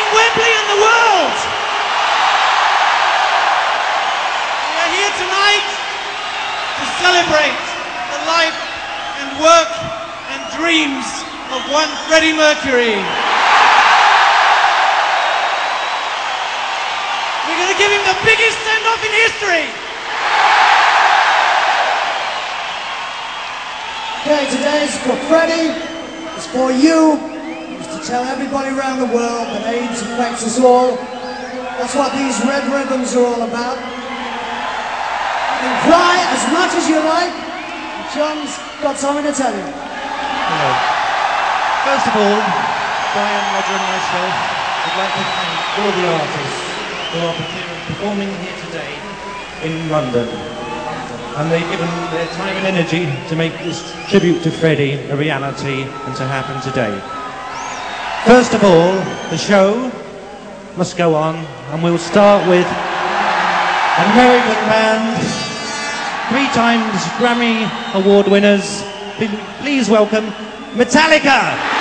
in Wembley and the world. We are here tonight to celebrate the life and work and dreams of one Freddie Mercury. We're going to give him the biggest send-off in history. Okay, today's for Freddie, it's for you, it's to tell everybody around the world that AIDS affects us all. That's what these red ribbons are all about. You can cry as much as you like, and John's got something to tell you. Hello. First of all, Brian, Roger and myself would like to thank all the artists who are performing here today in London. And they've given their time and energy to make this tribute to Freddie a reality and to happen today. First of all, the show must go on, and we'll start with an American band, 3 times Grammy Award winners. Please welcome Metallica!